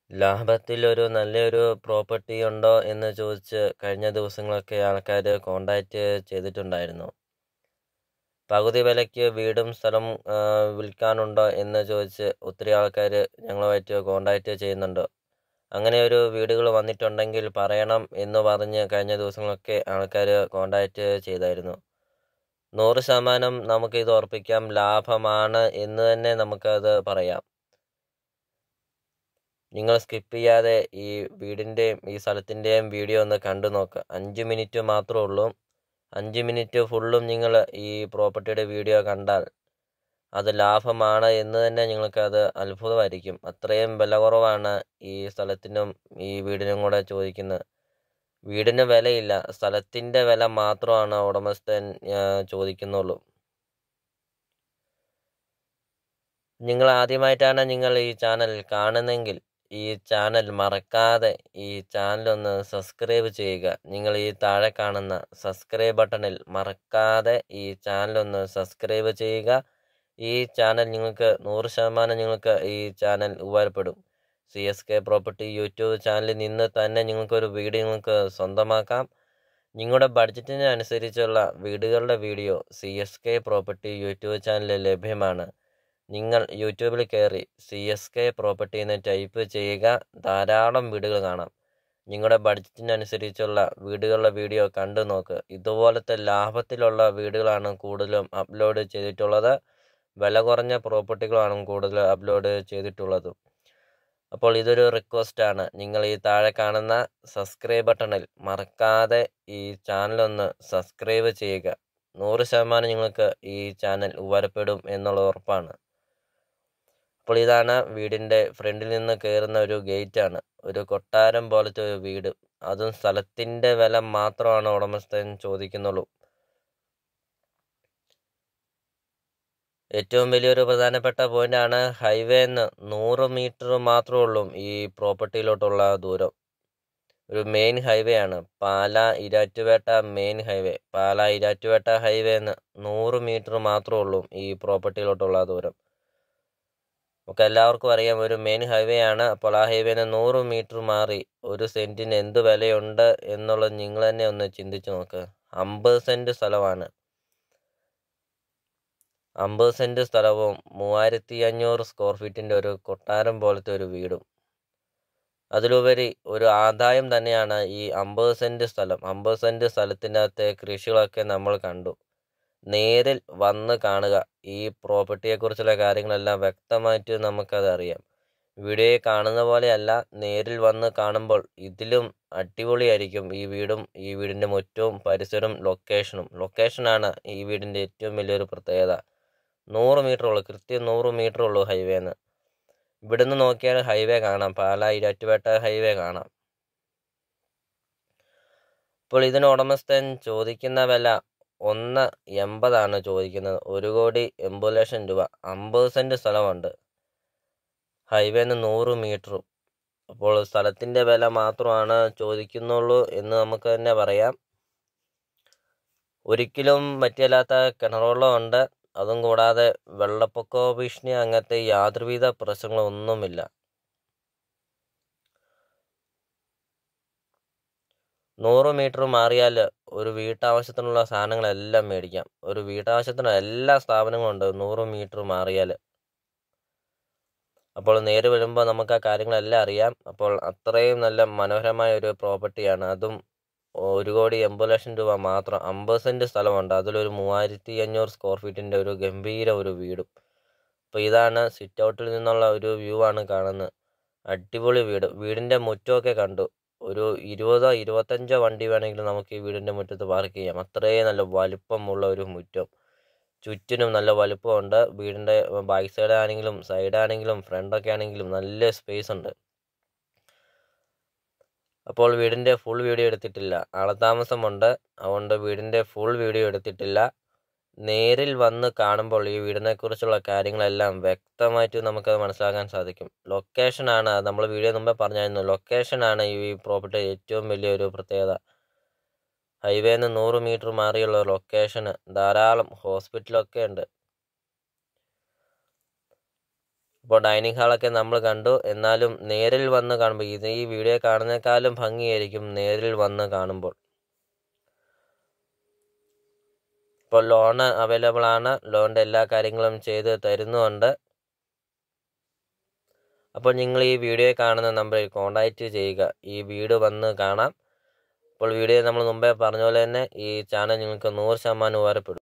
ലാഭത്തിലൊരു നല്ലൊരു പ്രോപ്പർട്ടി ഉണ്ടോ എന്ന് ചോദിച്ച് കഴിഞ്ഞ ദിവസങ്ങളൊക്കെ ആൾക്കാർ കോണ്ടാക്റ്റ് ചെയ്തിട്ടുണ്ടായിരുന്നു. പകുതി വിലയ്ക്ക് വീടും സ്ഥലം വിൽക്കാനുണ്ടോ എന്ന് ചോദിച്ച് ഒത്തിരി ആൾക്കാർ ഞങ്ങളുമായിട്ട് കോണ്ടാക്റ്റ് ചെയ്യുന്നുണ്ട്. അങ്ങനെ ഒരു വീടുകൾ വന്നിട്ടുണ്ടെങ്കിൽ പറയണം എന്ന് പറഞ്ഞ് കഴിഞ്ഞ ദിവസങ്ങളൊക്കെ ആൾക്കാർ കോണ്ടാക്റ്റ് ചെയ്തായിരുന്നു. 100% നമുക്കിത് ഉറപ്പിക്കാം, ലാഭമാണ് എന്ന് തന്നെ നമുക്കത് പറയാം. നിങ്ങൾ സ്കിപ്പ് ചെയ്യാതെ ഈ വീടിൻ്റെയും ഈ സ്ഥലത്തിൻ്റെയും വീഡിയോ ഒന്ന് കണ്ടു നോക്കുക. 5 മിനിറ്റ് മാത്രമേ ഉള്ളൂ. 5 മിനിറ്റ് ഫുള്ളും നിങ്ങൾ ഈ പ്രോപ്പർട്ടിയുടെ വീഡിയോ കണ്ടാൽ അത് ലാഭമാണ് എന്ന് തന്നെ നിങ്ങൾക്കത് അത്ഭുതമായിരിക്കും. അത്രയും വില കുറവാണ് ഈ സ്ഥലത്തിനും ഈ വീടിനും കൂടെ ചോദിക്കുന്നത്. വീടിന് വിലയില്ല, സ്ഥലത്തിൻ്റെ വില മാത്രമാണ് ഉടമസ്ഥൻ ചോദിക്കുന്നുള്ളൂ. നിങ്ങൾ ആദ്യമായിട്ടാണ് നിങ്ങൾ ഈ ചാനൽ കാണുന്നതെങ്കിൽ ഈ ചാനൽ മറക്കാതെ ഈ ചാനലൊന്ന് സബ്സ്ക്രൈബ് ചെയ്യുക. നിങ്ങൾ ഈ താഴെ കാണുന്ന സബ്സ്ക്രൈബ് ബട്ടണിൽ മറക്കാതെ ഈ ചാനലൊന്ന് സബ്സ്ക്രൈബ് ചെയ്യുക. ഈ ചാനൽ നിങ്ങൾക്ക് 100% നിങ്ങൾക്ക് ഈ ചാനൽ ഉപകാരപ്പെടും. CSK പ്രോപ്പർട്ടി യൂട്യൂബ് ചാനലിൽ നിന്ന് തന്നെ നിങ്ങൾക്കൊരു വീട് നിങ്ങൾക്ക് സ്വന്തമാക്കാം. നിങ്ങളുടെ ബഡ്ജറ്റിന് അനുസരിച്ചുള്ള വീടുകളുടെ വീഡിയോ CSK പ്രോപ്പർട്ടി യൂട്യൂബ് ചാനലിൽ ലഭ്യമാണ്. നിങ്ങൾ യൂട്യൂബിൽ കയറി CSK പ്രോപ്പർട്ടി എന്ന് ടൈപ്പ് ചെയ്യുക. ധാരാളം വീടുകൾ കാണാം. നിങ്ങളുടെ ബഡ്ജറ്റിനനുസരിച്ചുള്ള വീടുകളുടെ വീഡിയോ കണ്ടു നോക്ക്. ഇതുപോലത്തെ ലാഭത്തിലുള്ള വീടുകളാണ് കൂടുതലും അപ്ലോഡ് ചെയ്തിട്ടുള്ളത്. വില കുറഞ്ഞ പ്രോപ്പർട്ടികളാണ് കൂടുതൽ അപ്ലോഡ് ചെയ്തിട്ടുള്ളത്. അപ്പോൾ ഇതൊരു റിക്വസ്റ്റാണ്. നിങ്ങൾ ഈ താഴെ കാണുന്ന സബ്സ്ക്രൈബ് ബട്ടണിൽ മറക്കാതെ ഈ ചാനലൊന്ന് സബ്സ്ക്രൈബ് ചെയ്യുക. 100% നിങ്ങൾക്ക് ഈ ചാനൽ ഉപകാരപ്പെടും എന്നുള്ളത് ഉറപ്പാണ്. അപ്പോൾ ഇതാണ് വീടിൻ്റെ ഫ്രണ്ടിൽ നിന്ന് കയറുന്ന ഒരു ഗേറ്റാണ്. ഒരു കൊട്ടാരം പോലത്തെ ഒരു വീട്. അതും സ്ഥലത്തിൻ്റെ വില മാത്രമാണ് ഉടമസ്ഥൻ ചോദിക്കുന്നുള്ളൂ. ഏറ്റവും വലിയൊരു പ്രധാനപ്പെട്ട പോയിന്റാണ് ഹൈവേന്ന് 100 മീറ്റർ മാത്രമേ ഉള്ളൂ ഈ പ്രോപ്പർട്ടിയിലോട്ടുള്ള ദൂരം. ഒരു മെയിൻ ഹൈവേ ആണ്. Pala Erattupetta main highway. പാലാ ഇരാറ്റുപേട്ട ഹൈവേന്ന് 100 മീറ്റർ മാത്രമേ ഉള്ളൂ ഈ പ്രോപ്പർട്ടിയിലോട്ടുള്ള ദൂരം. നമുക്ക് എല്ലാവർക്കും അറിയാം ഒരു മെയിൻ ഹൈവേ ആണ്. അപ്പോൾ ആ ഹൈവേന്ന് 100 മീറ്റർ മാറി ഒരു സെന്റിന് എന്ത് വിലയുണ്ട് എന്നുള്ളത് നിങ്ങൾ തന്നെ ഒന്ന് ചിന്തിച്ചു നോക്ക്. 50 സെന്റ് സ്ഥലമാണ്. 50 സെന്റ് സ്ഥലവും 3500 സ്ക്വയർ ഫീറ്റിന്റെ ഒരു കൊട്ടാരം പോലത്തെ ഒരു വീടും. അതിലുപരി ഒരു ആദായം തന്നെയാണ് ഈ 50 സെന്റ് സ്ഥലം. 50 സെന്റ് സ്ഥലത്തിനകത്തെ കൃഷികളൊക്കെ നമ്മൾ കണ്ടു. നേരിൽ വന്ന് കാണുക. ഈ പ്രോപ്പർട്ടിയെക്കുറിച്ചുള്ള കാര്യങ്ങളെല്ലാം വ്യക്തമായിട്ട് നമുക്കത് അറിയാം. വീഡിയോയിൽ കാണുന്ന പോലെയല്ല, നേരിൽ വന്ന് കാണുമ്പോൾ ഇതിലും അടിപൊളിയായിരിക്കും ഈ വീടും ഈ വീടിൻ്റെ മുറ്റവും പരിസരവും ലൊക്കേഷനാണ് ഈ വീടിൻ്റെ ഏറ്റവും വലിയൊരു പ്രത്യേകത. 100 മീറ്റർ ഉള്ളൂ, കൃത്യം 100 മീറ്റർ ഉള്ളൂ ഹൈവേന്ന്. ഇവിടുന്ന് നോക്കിയാൽ ഹൈവേ കാണാം, പാലാ ഇരാറ്റുപേട്ട ഹൈവേ കാണാം. അപ്പോൾ ഇതിന് ഉടമസ്ഥൻ ചോദിക്കുന്ന വില 1.80 ചോദിക്കുന്നത്. 1,80,00,000 രൂപ. 50 സെന്റ് സ്ഥലമുണ്ട്, ഹൈവേന്ന് 100 മീറ്ററും. അപ്പോൾ സ്ഥലത്തിൻ്റെ വില മാത്രമാണ് ചോദിക്കുന്നുള്ളൂ എന്ന് നമുക്ക് തന്നെ പറയാം. ഒരിക്കലും പറ്റിയല്ലാത്ത കിണറുകളുണ്ട്. അതും കൂടാതെ വെള്ളപ്പൊക്ക ഭീഷണി അങ്ങനത്തെ യാതൊരുവിധ പ്രശ്നങ്ങളൊന്നുമില്ല. 100 മീറ്റർ മാറിയാൽ ഒരു വീട്ടാവശ്യത്തിനുള്ള സാധനങ്ങളെല്ലാം മേടിക്കാം. ഒരു വീട്ടാവശ്യത്തിന് എല്ലാ സ്ഥാപനങ്ങളും ഉണ്ട് 100 മീറ്റർ മാറിയാൽ. അപ്പോൾ നേരെ വരുമ്പോൾ നമുക്ക് ആ കാര്യങ്ങളെല്ലാം അറിയാം. അപ്പോൾ അത്രയും നല്ല മനോഹരമായ ഒരു പ്രോപ്പർട്ടിയാണ്. അതും 1,80,00,000 രൂപ മാത്രം. 50 സെന്റ് സ്ഥലമുണ്ട്. അതിലൊരു 3500 സ്ക്വയർ ഫീറ്റിന്റെ ഒരു ഗംഭീര ഒരു വീടും. അപ്പോൾ ഇതാണ് സിറ്റ് ഔട്ടിൽ നിന്നുള്ള ഒരു വ്യൂ ആണ് കാണുന്നത്. അടിപൊളി വീട്. വീടിൻ്റെ മുറ്റമൊക്കെ കണ്ടു. ഒരു 20-25 വണ്ടി വേണമെങ്കിൽ നമുക്ക് ഈ വീടിൻ്റെ മുറ്റത്ത് പാർക്ക് ചെയ്യാം. അത്രയും നല്ല വലിപ്പമുള്ള ഒരു മുറ്റം. ചുറ്റിനും നല്ല വലുപ്പമുണ്ട്. വീടിൻ്റെ ബാക്ക് സൈഡാണെങ്കിലും സൈഡാണെങ്കിലും ഫ്രണ്ടൊക്കെ ആണെങ്കിലും നല്ല സ്പേസ് ഉണ്ട്. അപ്പോൾ വീടിൻ്റെ ഫുൾ വീഡിയോ എടുത്തിട്ടില്ല, ആളത്താമസമുണ്ട്. അതുകൊണ്ട് വീടിൻ്റെ ഫുൾ വീഡിയോ എടുത്തിട്ടില്ല. നേരിൽ വന്ന് കാണുമ്പോൾ ഈ വീടിനെക്കുറിച്ചുള്ള കാര്യങ്ങളെല്ലാം വ്യക്തമായിട്ട് നമുക്കത് മനസ്സിലാക്കാൻ സാധിക്കും. ലൊക്കേഷനാണ്, നമ്മൾ വീഡിയോ മുമ്പേ പറഞ്ഞായിരുന്നു, ലൊക്കേഷനാണ് ഈ പ്രോപ്പർട്ടി ഏറ്റവും വലിയൊരു പ്രത്യേകത. ഹൈവേന്ന് 100 മീറ്റർ മാറിയുള്ള ലൊക്കേഷന് ധാരാളം ഹോസ്പിറ്റലൊക്കെ ഉണ്ട്. അപ്പോൾ ഡൈനിങ് ഹാളൊക്കെ നമ്മൾ കണ്ടു. എന്നാലും നേരിൽ വന്ന് കാണുമ്പോൾ ഈ വീഡിയോ കാണുന്നേക്കാളും ഭംഗിയായിരിക്കും നേരിൽ വന്ന് കാണുമ്പോൾ. ഇപ്പോൾ ലോണ് അവൈലബിൾ ആണ്. ലോണിൻ്റെ എല്ലാ കാര്യങ്ങളും ചെയ്ത് തരുന്നുമുണ്ട്. അപ്പോൾ നിങ്ങൾ ഈ വീഡിയോ കാണുന്ന നമ്പറിൽ കോൺടാക്റ്റ് ചെയ്യുക. ഈ വീട് വന്ന് കാണാം. അപ്പോൾ വീഡിയോ നമ്മൾ മുമ്പേ പറഞ്ഞ പോലെ തന്നെ ഈ ചാനൽ നിങ്ങൾക്ക് 100% ഉപകാരപ്പെടും.